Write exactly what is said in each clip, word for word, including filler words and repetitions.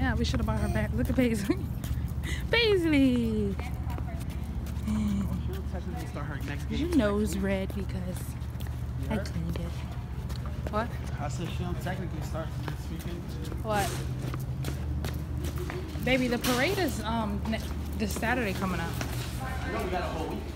Yeah, we should have bought her back. Look at Paisley. Paisley! Your nose red because I cleaned it. What? I said she'll technically start next weekend. What? Baby, the parade is um this Saturday coming up. You know we got a whole week.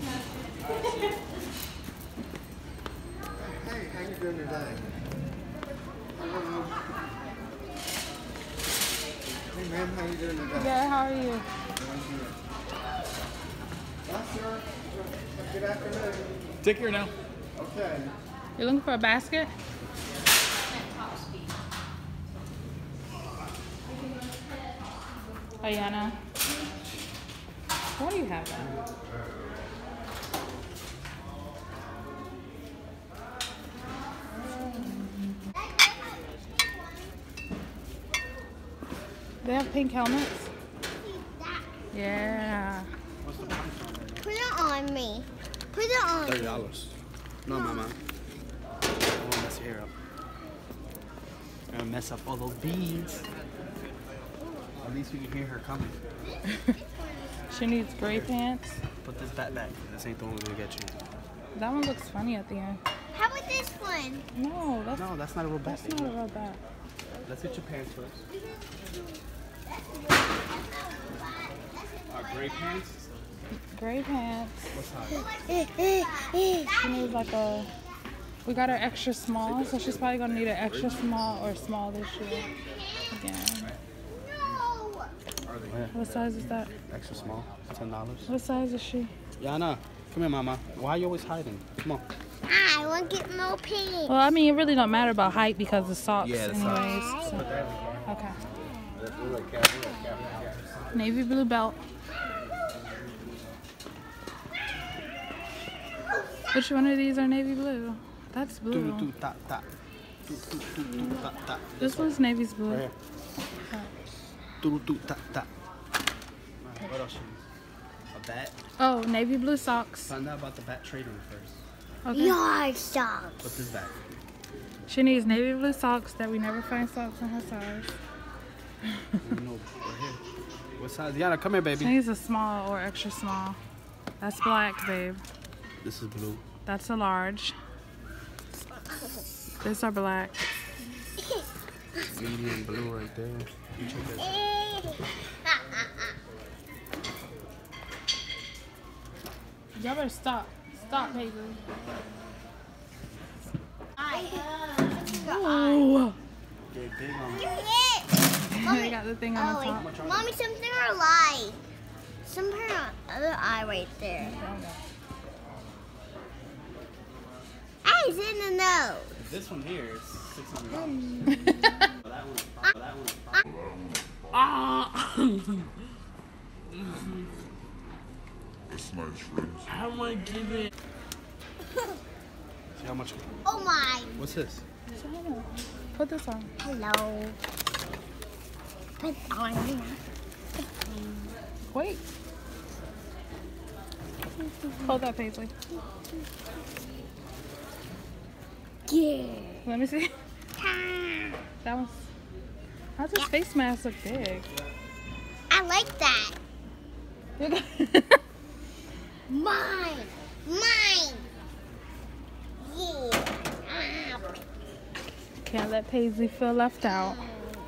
Hey, how you doing today? Hello. Hey, ma'am, how you doing today? Good, how are you? Yes, sir. Good afternoon. Take care now. Okay. You're looking for a basket? Ayana. Why do you have that? They have pink helmets? Yeah. What's the price on there? Put it on me. Put it on Thirty me. dollars. No, mama. I won't mess your hair up. I'm gonna mess up all those beads. At least we can hear her coming. She needs gray pants. Put this back back. This ain't the one we're gonna get you. That one looks funny at the end. How about this one? No, that's, No, that's not a real bat. that's not a real bat. Let's get your pants first. Uh, gray pants. Gray pants. What's hot? She needs like a. We got her extra small, so she's probably gonna need an extra small or small this year. Again. No. Are they What size is that? extra small? Ten dollars. What size is she? Yana, come here, mama. Why are you always hiding? Come on. I want to get more pink. Well, I mean, it really don't matter about height because the socks, Yeah, the anyways. socks. So. Okay. Navy blue belt. Which one of these are navy blue? That's blue. Do, do, ta, ta. Do, do, do, do, ta, ta. This one's navy's blue. Right here. Do, do, ta, ta. Alright, what else you need? A bat? Oh, navy blue socks. Find out about the bat trading first. Okay. Yard socks. Put this back. She needs navy blue socks that we never find socks in her size. You know, right here. What size? Yana, come here, She baby. needs a small or extra small. That's black, babe. This is blue. That's a large. This are black. Medium blue right there. You check that. Y'all better stop. Stop, baby. Ooh. Get big on Give it. me it. They got the thing on Oh, the top. wait. Mommy, something are light. Something on the other eye right there. Hey, it's in the nose. This one here is six hundred dollars. That one's five. That one's five. Ah! That's nice, friends. How am I giving? See how much? Oh my. What's this? Put this on. Hello. Put on. Wait. Hold that, Paisley. Yeah. Let me see. That was. How's his face mask look big? I like that. You got- Mine. Mine. Yeah. Ah. Can't let Paisley feel left out.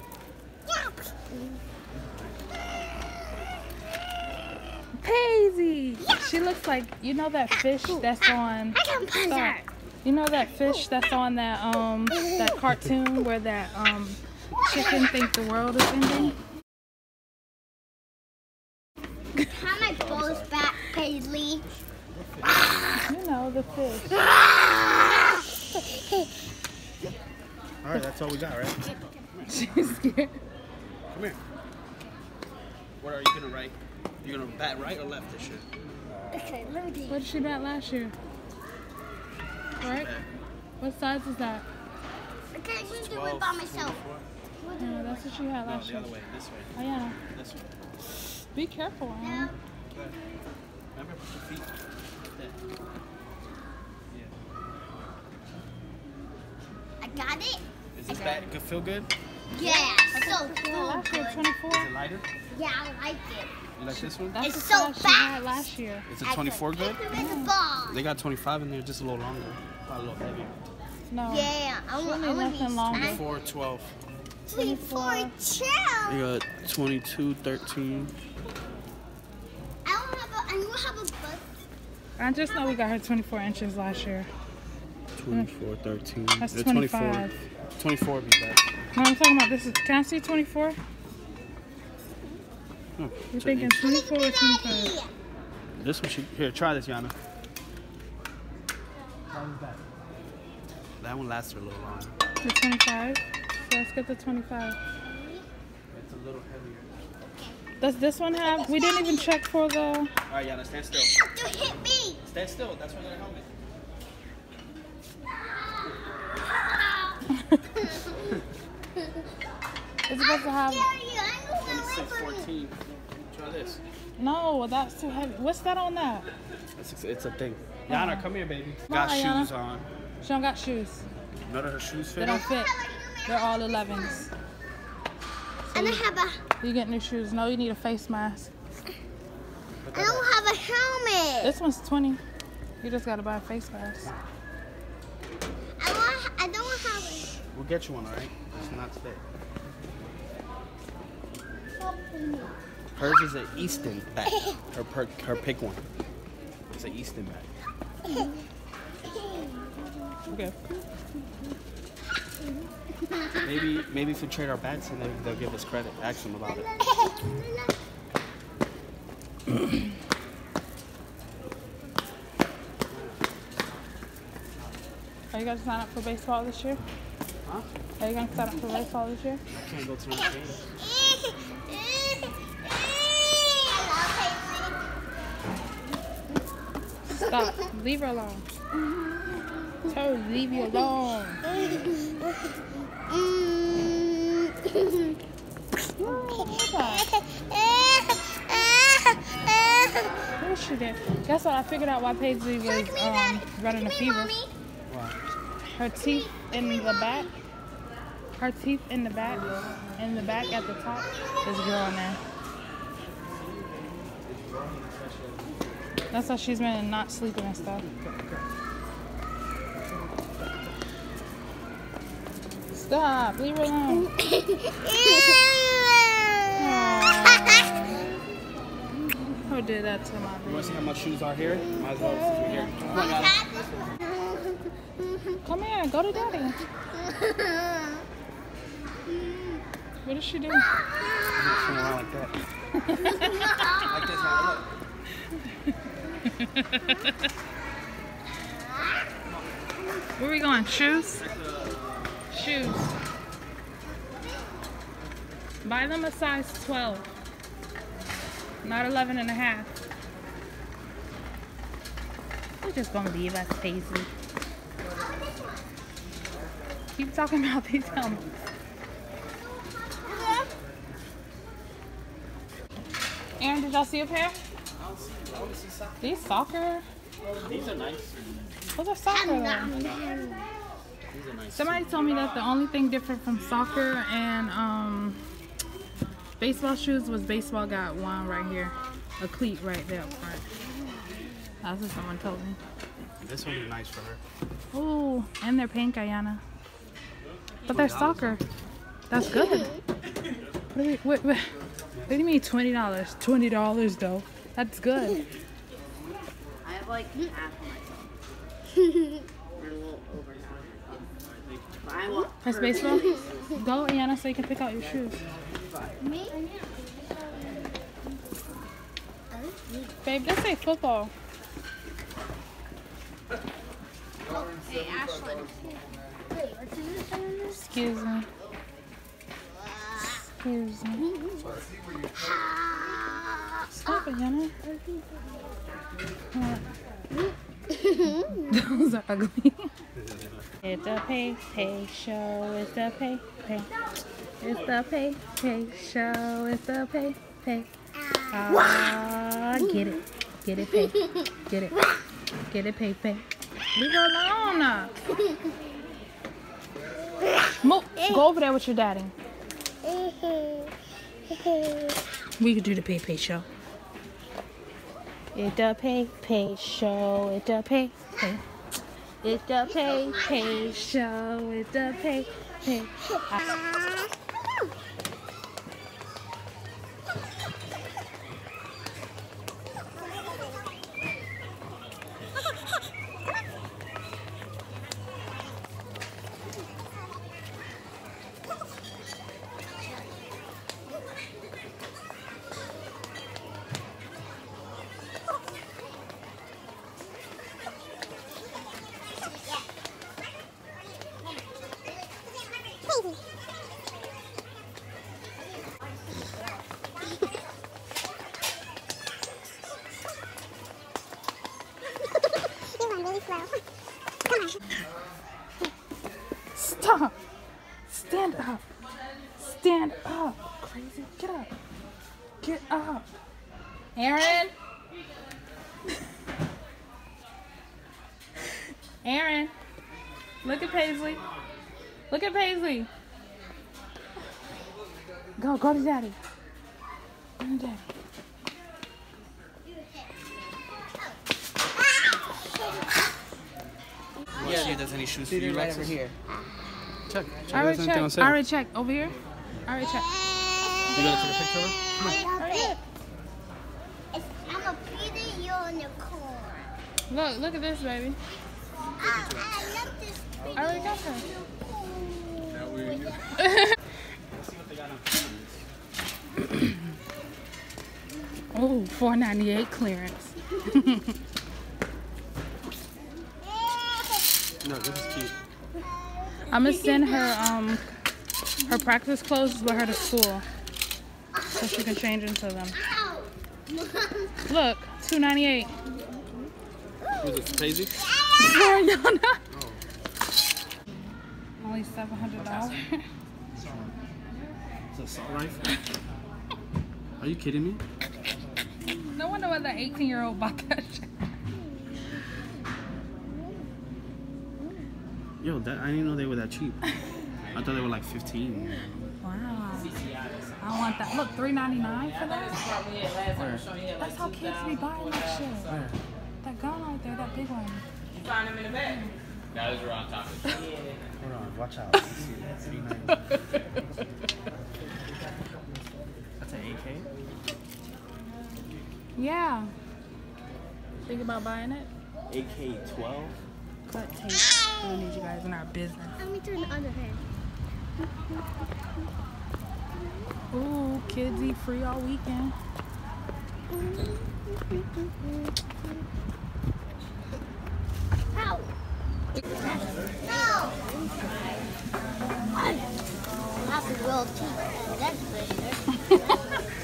Paisley! She looks like, you know that fish that's on. I can punch Stop. her. You know that fish that's on that um that cartoon where that um chicken think the world is ending? How my balls back, Paisley? You know the fish. All right, that's all we got, right? She's scared. Come here. What are you gonna write? You gonna bat right or left this year? Okay, let me do What did she bet last year? Right? What size is that? Okay, I'm gonna do twelve, it by myself. twenty-four? No, that's what she had No, last the year. other way. This way. Oh yeah. This way. Be careful, Anna. Good. Remember, put your feet like that. Yeah. I got it. Is this bat gonna feel good? Yeah, so Yeah, cool. last year, twenty-four. Is it lighter? Yeah, I like it. You like this one? That's It's the so size she had fast. last year. Is it twenty-four good? Hit them in the ball. They got twenty-five in there, just a little longer. Probably a little heavier. No. Yeah, I She'll want, need I want nothing these. longer. twenty-four, twelve. twenty-four, chill. You got twenty-two, thirteen. I don't have a, I don't have a bus. I just know we got her twenty-four inches last year. twenty-four, thirteen. That's Yeah, twenty-five. twenty-four would be best. No, I'm talking about this. Is, can I see twenty-four? Hmm. You're So thinking inch. twenty-four or twenty-five? Daddy. This one should. Here, try this, Yana. That one lasts her a little longer. The twenty-five? So let's get the twenty-five. It's a little heavier. Does this one have? We didn't even check for the. All right, Yana, stand still. Don't hit me. Stand still. That's why they're helmet. It's supposed to have. Daddy, I know where twenty-six, we're going. fourteen. Try this. No, that's too heavy. What's that on that? It's, it's a thing. Yana, come here, baby. Come Got on, Yana. shoes on. She don't got shoes. None of her shoes They fit. don't fit. They're all elevens. I don't have a, You get new shoes. No, you need a face mask. I don't have a helmet. This one's twenty. You just gotta buy a face mask. I want, I don't have We'll get you one, all right? It's not fit. a. Hers is an Easton bag. Her per, her pick one. It's an Easton bag. Okay. Maybe maybe if we trade our bags and they, they'll give us credit. Ask them about it. Are you gonna sign up for baseball this year? Huh? Are you gonna sign up for baseball this year? I can't go to no games. Stop. Leave her alone. Tell her to leave you alone. What is she doing? Guess what? I figured out why Paisley was um, running a fever. Why? Her teeth in the back. Her teeth in the back. In the back at the top is growing now. That's why she's been not sleeping and stuff. Stop. Leave her alone. Who did that to my You want baby? to see how much shoes are here? Might as well since we're here. Come on, Yana. Come here. Go to daddy. What is she doing? I'm not swing around like that. Like this, Yana. Look. Where we going? Shoes? Shoes. Buy them a size twelve. Not eleven and a half. You're just gonna leave us, Paisley. Keep talking about these helmets. Aaron, did y'all see a pair? These soccer? These are nice. Those are soccer though. These are nice. Somebody told me that the only thing different from soccer and um, baseball shoes was baseball got one right here. A cleat right there up front. That's what someone told me. This one is nice for her. Ooh, and they're pink, Ayana. But they're soccer. That's good. What do, we, what, what, what do you mean twenty dollars? twenty dollars though. That's good. I have like half of myself. Or a little over half of myself. But I want That's her- baseball? Go, Ayana, so you can pick out your shoes. Me? Babe, this ain't football. Hey, Ashlyn. Excuse me. Excuse me. Stop it, Yana. Those are ugly. It's a pay pay show. It's a pay pay. It's the pay pay show. It's the pay pay. Ah, get it, get it, pay, get it, get it, pay, pay. Leave her alone. Move. Go over there with your daddy. We could do the Pay Pay show. It's the Pay Pay show. It's the Pay Pay. It's the Pay Pay show. It's the Pay Pay. Stop! Stand up! Stand up! Crazy! Get up! Get up! Aaron! Aaron! Look at Paisley! Look at Paisley! Go, go to Daddy! Go to Daddy! Yeah, see if there's any shoes for you, right Lexus. over here. Check. Check. I already There's anything on checked. sale. I already checked. Over here? I already checked. You gonna take a picture of her? I love it. It's, I'm a pretty unicorn. Look, look at this, baby. I, I love this pretty I already got her. Oh, four ninety-eight clearance. No, this is cute. I'm gonna send her um her practice clothes with her to school, so she can change into them. Look, two ninety-eight. Who's it, Paisley? No, no, no. Only seven hundred dollars. It's a assault rifle. Are you kidding me? No wonder why the eighteen-year-old bought that shit. Yo, that I didn't know they were that cheap. I thought they were like fifteen. Wow. I want that. Look, three ninety-nine for that? Where? That's how kids be buying that shit. Where? That gun right there, that big one. Find them in the bag. Guys are on top of it. Hold on, watch out. Let's see. three ninety-nine. That's an A K? Yeah. Think about buying it? A K twelve? Cut tape. We need you guys in our business. Let me turn the other hand. Ooh, kids eat free all weekend. Ow! No! That's a real teeth. That's better.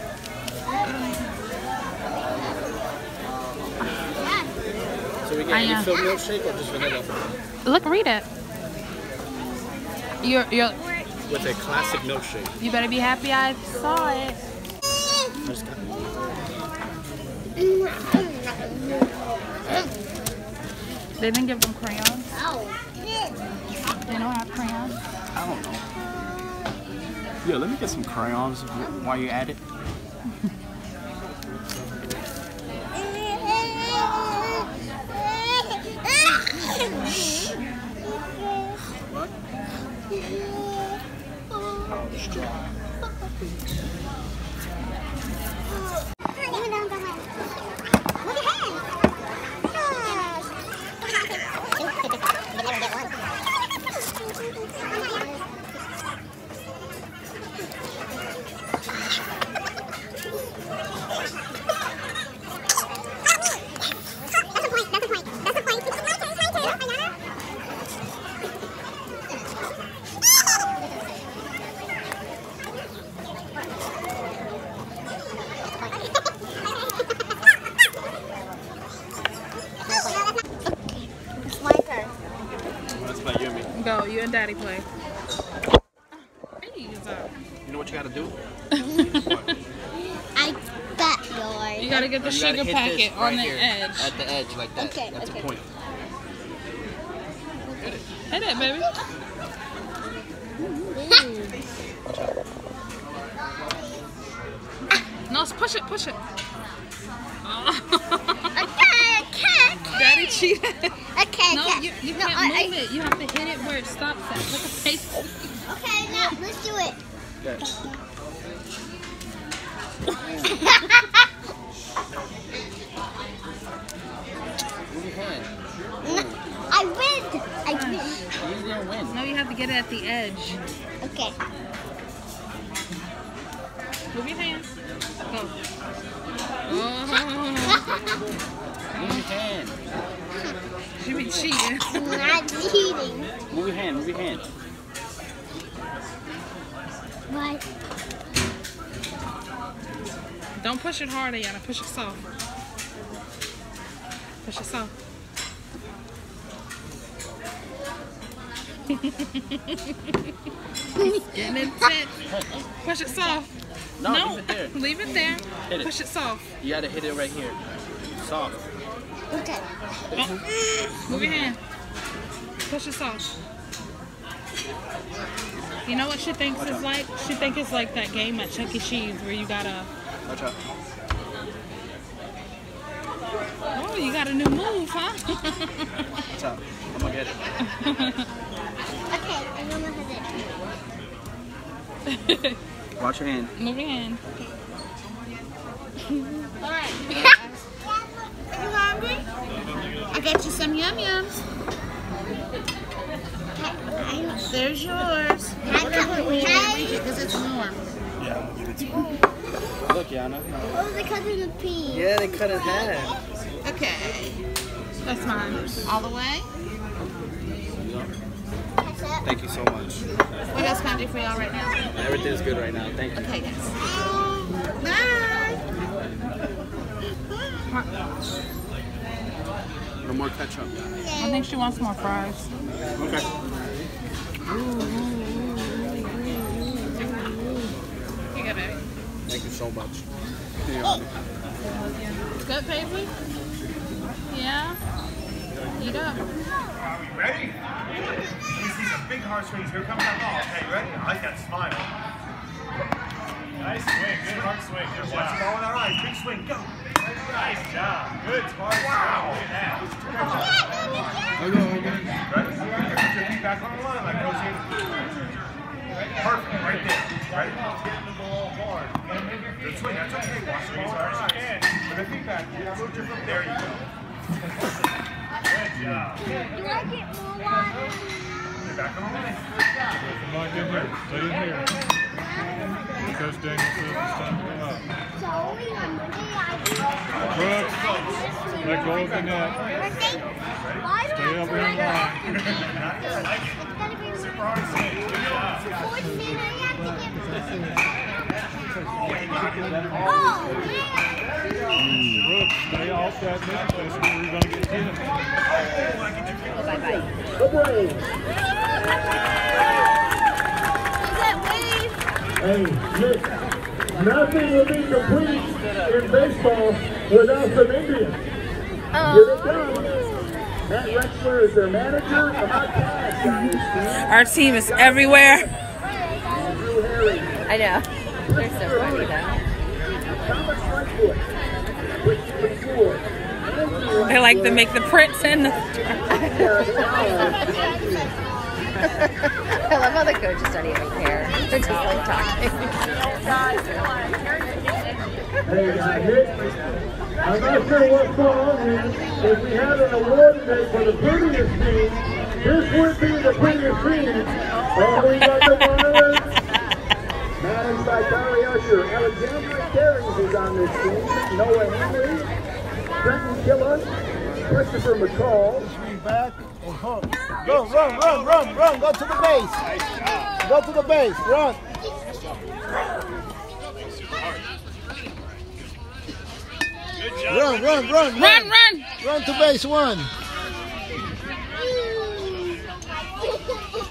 So we get I any am. filled milkshake or just vanilla? Look, read it. You're, you're, With a classic milkshake. you better be happy I saw it. I just got They didn't give them crayons. Ow! They don't have crayons. I don't know. Yo, let me get some crayons while you're at it. What? Oh, straw. It's my turn. That's about you and me. Go, you and Daddy play. Hey, it's up. You know what you gotta do? I got yours. You gotta get the You gotta sugar hit packet this on right the here, edge. At the edge, like that. Okay, That's okay. a point. Hit it, baby. No, push it, push it. Oh. Okay, I can't. Daddy cheated. Okay, No, okay. you, you No, can't I- move I- it. You have to hit it where it stops at. Like a pace. Okay, now let's do it. Good. Move your hand. I win. I win. He's gonna win. No, you have to get it at the edge. Okay. Move your hand. Go. Oh, Move your hand. she be cheating. I'm not cheating. Move your hand. Move your hand. What? Don't push it hard, Ayana. Push it soft. Push it soft. Getting intense. Push it soft. No, No, leave it there. leave it there. Hit it. Push it soft. You gotta hit it right here. Soft. Okay. Move your hand. Push it soft. You know what she thinks Watch is out. like? She thinks it's like that game at Chuck E. Cheese where you gotta. Watch out. Oh, you got a new move, huh? Watch out. I'm gonna get it. Okay, I don't know how to do it. Watch your hand. Move your hand. Alright. Are you hungry? I got you some yum yums. There's yours. Because it's warm. Yeah, I'm gonna give it to you. Look, Yana. Oh, they cut in a piece. Yeah, they cut in half. Okay. That's mine. All the way. That's it. Thank you so much. What else can I do for y'all right now? Everything's good right now. Thank you. Okay, guys. Bye. No more ketchup. I think she wants more fries. Okay. You got it. Thank you so much. Here, Yana. It's good, baby? Yeah? Eat up. Are we ready? Let me see some big heart swings. Here comes that ball. Okay, ready? I like that smile. Nice swing. Good heart swing. Good job. Watch the ball with our eyes. Big swing. Go. Nice job. Good heart swing. Wow. Look at that. Okay, okay. Ready? Put your feet back on the line like Coach Hayden. Perfect. Right there. Right? Getting the ball hard. Good swing. That's okay. Watch the ball with our eyes. Put your feet back. There you go. Good job. Do I get more water? You're back on the line. Come on, get here. Stay in here. Coach Daniel says it's time to go out. So only on Monday I do. Brooks, let go of the net. Monday? Why do Stay I up do in that? line. It's gonna be Super hard swing. Good job. fourteen. I have to get Oh, Brooks, stay off that net. That's where you're going to get hit. Hey, look, nothing will be complete in baseball without some Indians. Here they come. Matt Rexler is their manager. About cash on this team. Our team is everywhere. Drew Harry. I know. They're so funny though. Thomas Lightfoot. Which McClure. They like to make the prints and the... I love how the coaches don't even care. They're just like talking. Hey, uh, Nick, I'm not sure what's going on here. If we had an award today for the prettiest team, this would be the prettiest team. Oh, we got the Marlins. Managed by Barry Usher. Alexandra Carey is on this team. Noah Henry, Trenton Killer, Christopher McCall. Back and hook. Go, run, run, run, run. Go to the base. Go to the base. Run. Run, run, run, Run, run! Run to base one.